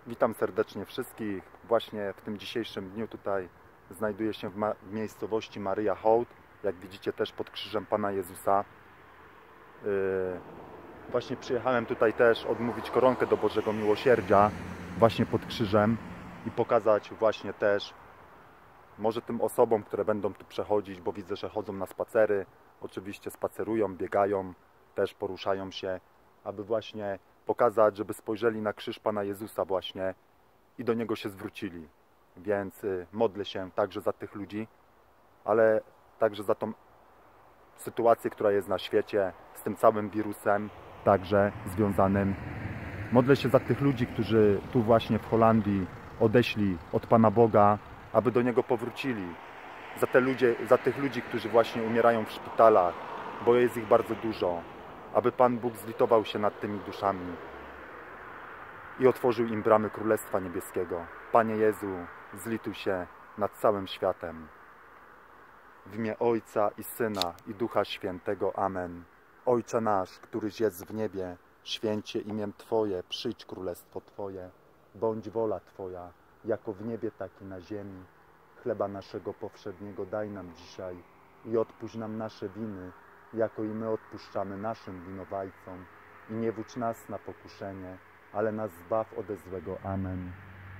Witam serdecznie wszystkich. Właśnie w tym dzisiejszym dniu tutaj znajduję się w miejscowości Maryja Hołd. Jak widzicie, też pod krzyżem Pana Jezusa. Właśnie przyjechałem tutaj też odmówić koronkę do Bożego Miłosierdzia właśnie pod krzyżem i pokazać właśnie też może tym osobom, które będą tu przechodzić, bo widzę, że chodzą na spacery, oczywiście spacerują, biegają, też poruszają się, aby właśnie pokazać, żeby spojrzeli na krzyż Pana Jezusa właśnie i do Niego się zwrócili. Więc modlę się także za tych ludzi, ale także za tą sytuację, która jest na świecie, z tym całym wirusem, także związanym. Modlę się za tych ludzi, którzy tu właśnie w Holandii odeszli od Pana Boga, aby do Niego powrócili. Za tych ludzi, którzy właśnie umierają w szpitalach, bo jest ich bardzo dużo. Aby Pan Bóg zlitował się nad tymi duszami i otworzył im bramy Królestwa Niebieskiego. Panie Jezu, zlituj się nad całym światem. W imię Ojca i Syna i Ducha Świętego. Amen. Ojcze nasz, któryś jest w niebie, święć się imię Twoje, przyjdź królestwo Twoje, bądź wola Twoja, jako w niebie, tak i na ziemi. Chleba naszego powszedniego daj nam dzisiaj i odpuść nam nasze winy, jako i my odpuszczamy naszym winowajcom. I nie wódź nas na pokuszenie, ale nas zbaw ode złego. Amen.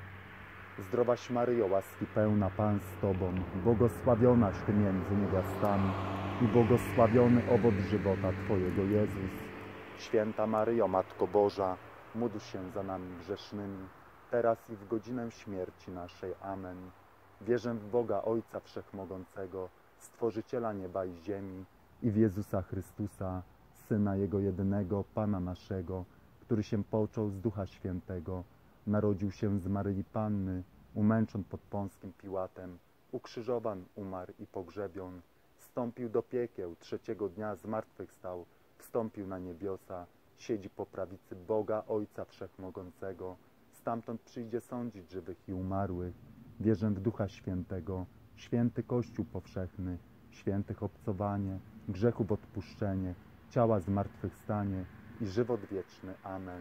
Zdrowaś Maryjo, łaski pełna, Pan z Tobą, błogosławionaś Ty między niewiastami i błogosławiony owoc żywota Twojego, Jezus. Święta Maryjo, Matko Boża, módl się za nami grzesznymi, teraz i w godzinę śmierci naszej. Amen. Wierzę w Boga, Ojca Wszechmogącego, Stworzyciela nieba i ziemi, i w Jezusa Chrystusa, Syna Jego jedynego, Pana naszego, który się począł z Ducha Świętego, narodził się z Maryi Panny, umęczon pod Pąskim Piłatem, ukrzyżowan, umarł i pogrzebion, wstąpił do piekieł, trzeciego dnia zmartwychwstał, wstąpił na niebiosa, siedzi po prawicy Boga, Ojca Wszechmogącego, stamtąd przyjdzie sądzić żywych i umarłych. Wierzę w Ducha Świętego, święty Kościół powszechny, świętych obcowanie, grzechów odpuszczenie, ciała zmartwychwstanie i żywot wieczny. Amen.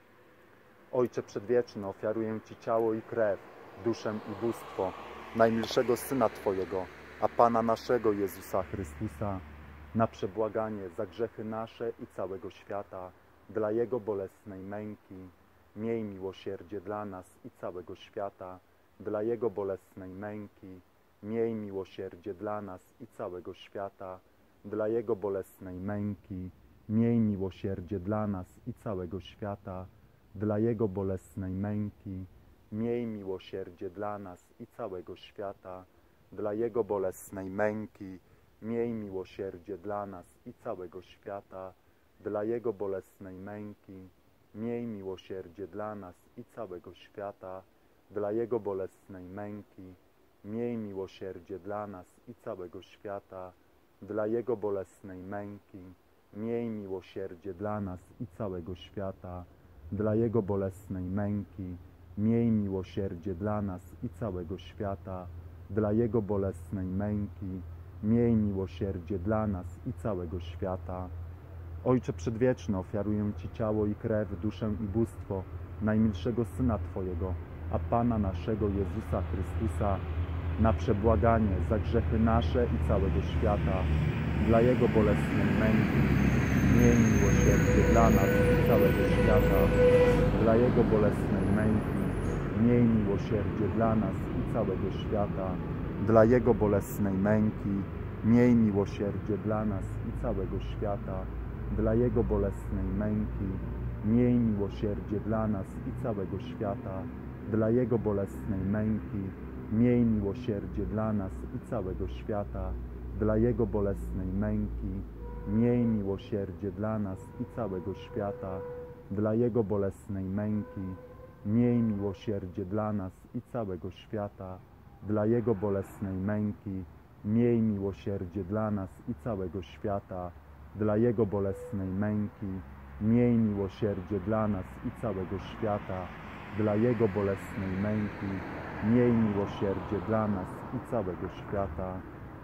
Ojcze Przedwieczny, ofiaruję Ci ciało i krew, duszę i bóstwo najmilszego Syna Twojego, a Pana naszego Jezusa Chrystusa, na przebłaganie za grzechy nasze i całego świata, dla Jego bolesnej męki. Miej miłosierdzie dla nas i całego świata, dla Jego bolesnej męki. Miej miłosierdzie dla nas i całego świata, dla Jego bolesnej męki. Miej miłosierdzie dla nas i całego świata, dla Jego bolesnej męki. Miej miłosierdzie dla nas i całego świata, dla Jego bolesnej męki. Miej miłosierdzie dla nas i całego świata, dla Jego bolesnej męki. Miej miłosierdzie dla nas i całego świata, dla Jego bolesnej męki. Miej miłosierdzie dla nas i całego świata, dla Jego bolesnej męki. Miej miłosierdzie dla nas i całego świata, dla Jego bolesnej męki. Miej miłosierdzie dla nas i całego świata, dla Jego bolesnej męki. Miej miłosierdzie dla nas i całego świata. Ojcze Przedwieczny, ofiaruję Ci ciało i krew, duszę i bóstwo najmilszego Syna Twojego, a Pana naszego Jezusa Chrystusa, na przebłaganie za grzechy nasze i całego świata, dla Jego bolesnej męki. Miej miłosierdzie dla nas i całego świata, dla Jego bolesnej męki. Miej miłosierdzie dla nas i całego świata, dla Jego bolesnej męki. Miej miłosierdzie dla nas i całego świata, dla Jego bolesnej męki. Miej miłosierdzie dla nas i całego świata, dla Jego bolesnej męki. Miej miłosierdzie dla nas i całego świata, dla Jego bolesnej męki. Miej miłosierdzie dla nas i całego świata, dla Jego bolesnej męki. Miej miłosierdzie dla nas i całego świata, dla Jego bolesnej męki. Miej miłosierdzie dla nas i całego świata, dla Jego bolesnej męki. Miej miłosierdzie dla nas i całego świata, dla Jego bolesnej męki. Miej miłosierdzie dla nas i całego świata.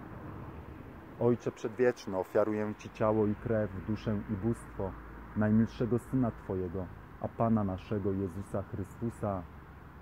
Ojcze Przedwieczny, ofiaruję Ci ciało i krew, duszę i bóstwo najmilszego Syna Twojego, a Pana naszego Jezusa Chrystusa,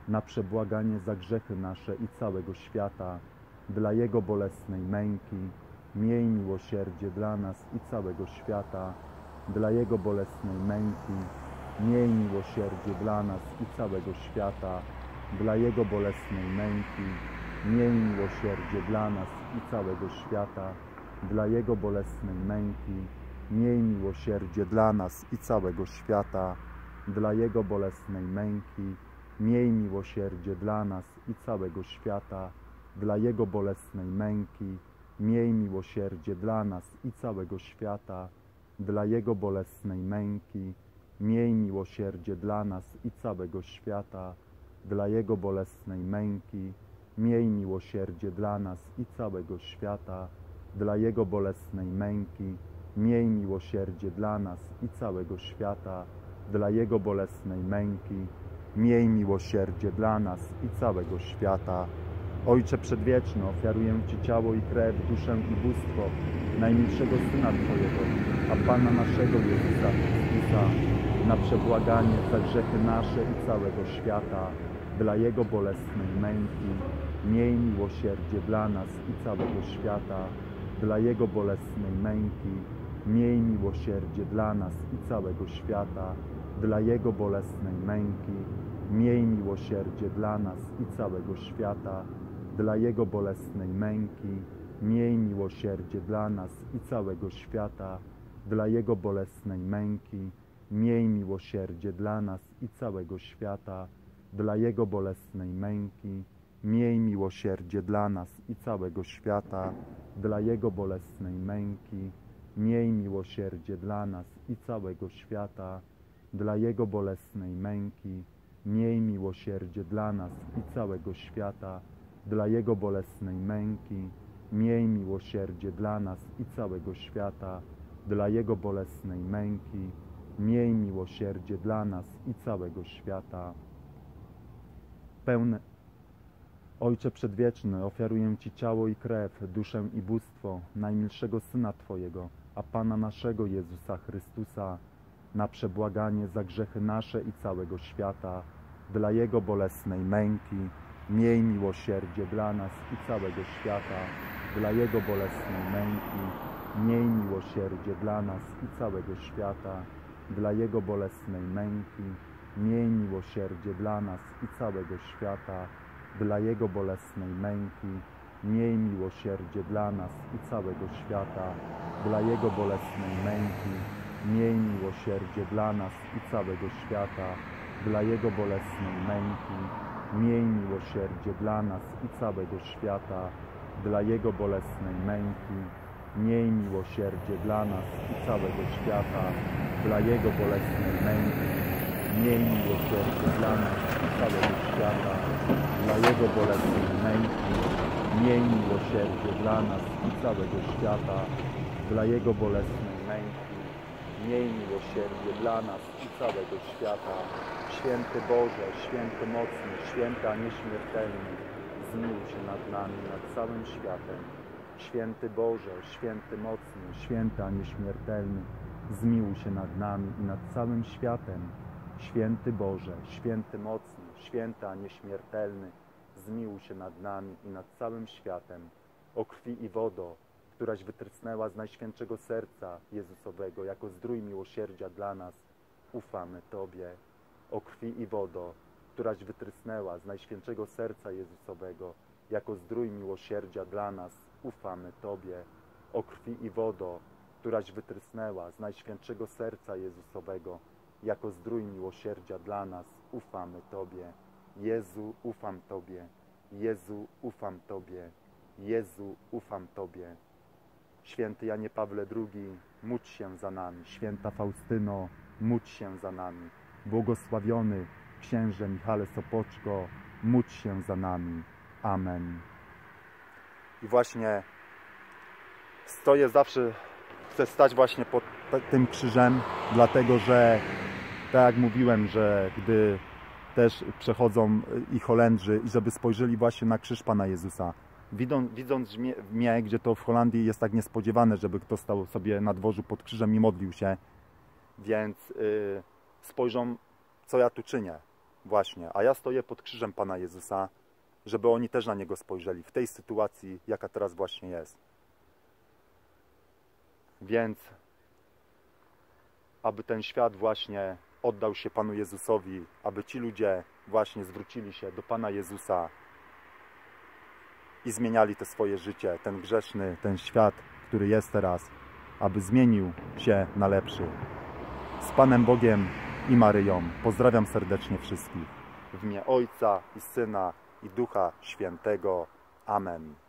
na przebłaganie za grzechy nasze i całego świata, dla Jego bolesnej męki, miej miłosierdzie dla nas i całego świata, dla Jego bolesnej męki, miej miłosierdzie dla nas i całego świata, dla Jego bolesnej męki, miej miłosierdzie dla nas i całego świata, dla Jego bolesnej męki, miej miłosierdzie dla nas i całego świata, dla Jego bolesnej męki, miej miłosierdzie dla nas i całego świata, dla Jego bolesnej męki, miej miłosierdzie dla nas i całego świata, dla Jego bolesnej męki, miej miłosierdzie dla nas i całego świata, dla Jego bolesnej męki, miej miłosierdzie dla nas i całego świata, dla Jego bolesnej męki, miej miłosierdzie dla nas i całego świata, dla Jego bolesnej męki, miej miłosierdzie dla nas i całego świata. Ojcze Przedwieczny, ofiaruję Ci ciało i krew, duszę i bóstwo najmilszego Syna Twojego, a Pana naszego Jezusa Chrystusa, na przebłaganie za grzechy nasze i całego świata, dla Jego bolesnej męki, miej miłosierdzie dla nas i całego świata, dla Jego bolesnej męki, miej miłosierdzie dla nas i całego świata, dla Jego bolesnej męki, miej miłosierdzie dla nas i całego świata, dla Jego bolesnej męki, miej miłosierdzie dla nas i całego świata, dla Jego bolesnej męki, miej miłosierdzie dla nas i całego świata, dla Jego bolesnej męki, miej miłosierdzie dla nas i całego świata, dla Jego bolesnej męki, miej miłosierdzie dla nas i całego świata, dla Jego bolesnej męki, miej miłosierdzie dla nas i całego świata, dla Jego bolesnej męki, miej miłosierdzie dla nas i całego świata, dla Jego bolesnej męki, miej miłosierdzie dla nas i całego świata. Ojcze Przedwieczny, ofiaruję Ci ciało i krew, duszę i bóstwo najmilszego Syna Twojego, a Pana naszego Jezusa Chrystusa, na przebłaganie za grzechy nasze i całego świata, dla Jego bolesnej męki, miej miłosierdzie dla nas i całego świata, dla Jego bolesnej męki, miej miłosierdzie dla nas i całego świata, dla Jego bolesnej męki, miej miłosierdzie dla nas i całego świata, dla Jego bolesnej męki, miej miłosierdzie dla nas i całego świata, dla Jego bolesnej męki, miej miłosierdzie dla nas i całego świata, dla Jego bolesnej męki, miej miłosierdzie dla nas i całego świata, dla Jego bolesnej męki, miej miłosierdzie dla nas i całego świata, dla Jego bolesnej męki, miej miłosierdzie dla nas i całego świata, dla Jego bolesnej męki, miej miłosierdzie dla nas i całego świata, dla Jego bolesnej męki, miej miłosierdzie dla nas i całego świata. Święty Boże, święty mocny, święty a nieśmiertelny, zmiłuj się nad nami, nad całym światem. Święty Boże, święty mocny, święty a nieśmiertelny, zmiłuj się nad nami i nad całym światem. Święty Boże, święty mocny, święty a nieśmiertelny, zmiłuj się nad nami i nad całym światem. O krwi i wodo, któraś wytrysnęła z Najświętszego Serca Jezusowego jako zdrój miłosierdzia dla nas, ufamy Tobie. O krwi i wodo, któraś wytrysnęła z Najświętszego Serca Jezusowego jako zdrój miłosierdzia dla nas, ufamy Tobie. O krwi i wodo, któraś wytrysnęła z Najświętszego Serca Jezusowego jako zdrój miłosierdzia dla nas, ufamy Tobie. Jezu, ufam Tobie. Jezu, ufam Tobie. Jezu, ufam Tobie. Święty Janie Pawle II, módl się za nami. Święta Faustyno, módl się za nami. Błogosławiony księże Michale Sopoczko, módl się za nami. Amen. I właśnie stoję zawsze, chcę stać właśnie pod tym krzyżem, dlatego że, tak jak mówiłem, że gdy też przechodzą i Holendrzy, i żeby spojrzeli właśnie na krzyż Pana Jezusa, widząc mnie, gdzie to w Holandii jest tak niespodziewane, żeby ktoś stał sobie na dworzu pod krzyżem i modlił się, więc spojrzą, co ja tu czynię. Właśnie, a ja stoję pod krzyżem Pana Jezusa, żeby oni też na Niego spojrzeli w tej sytuacji, jaka teraz właśnie jest. Więc aby ten świat właśnie oddał się Panu Jezusowi, aby ci ludzie właśnie zwrócili się do Pana Jezusa i zmieniali te swoje życie, ten grzeszny, ten świat, który jest teraz, aby zmienił się na lepszy. Z Panem Bogiem i Maryją pozdrawiam serdecznie wszystkich. W imię Ojca i Syna i Ducha Świętego. Amen.